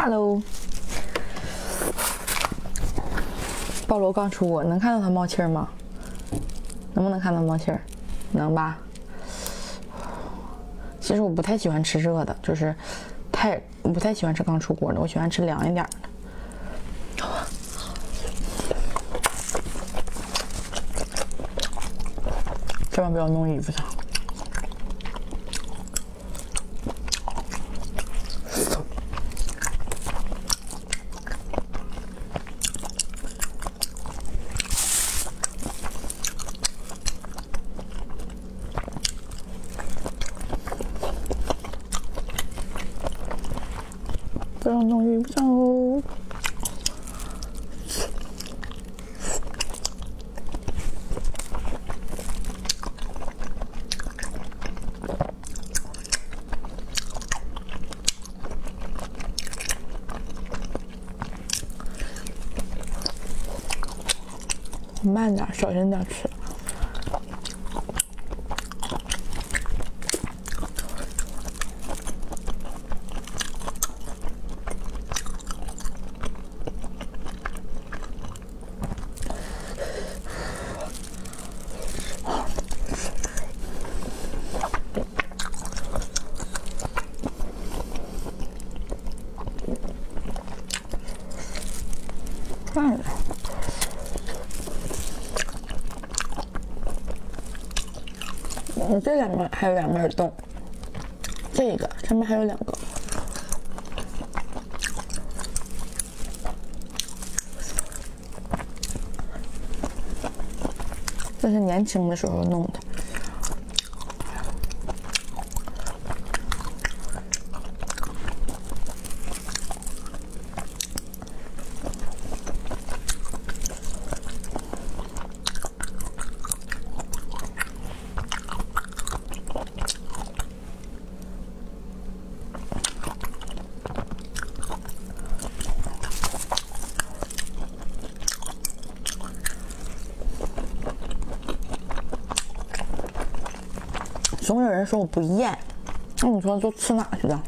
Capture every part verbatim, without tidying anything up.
Hello， 保罗刚出锅，能看到它冒气儿吗？能不能看到冒气儿？能吧？其实我不太喜欢吃热的，就是太我不太喜欢吃刚出锅的，我喜欢吃凉一点的。千万不要弄衣服上。不要弄衣服上哦。慢点，小心点吃。慢点。嗯，这两面还有两面洞，这个上面还有两个。这是年轻的时候弄的。总有人说我不厌，那你说都吃哪去的？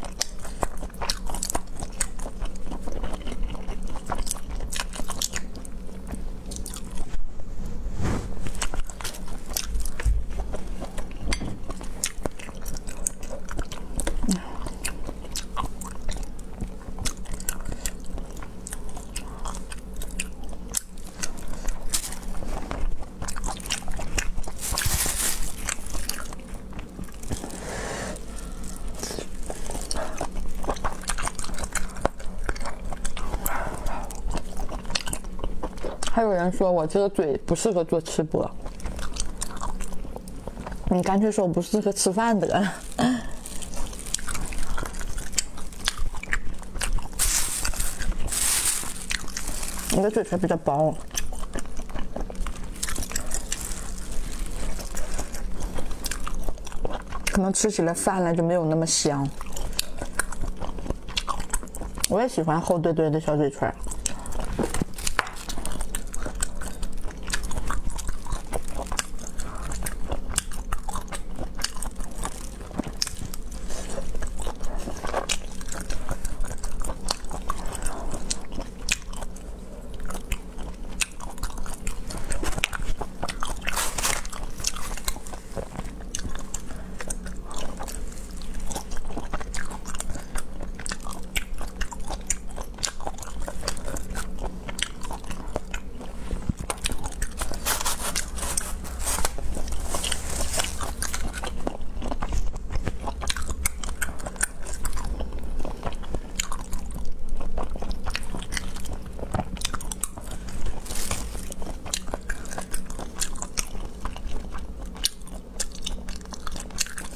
还有人说我这个嘴不适合做吃播，你干脆说我不适合吃饭得了。你的嘴唇比较薄，可能吃起来饭来就没有那么香。我也喜欢厚堆堆的小嘴唇。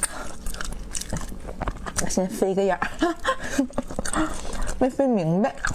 先飞个眼儿，没飞明白。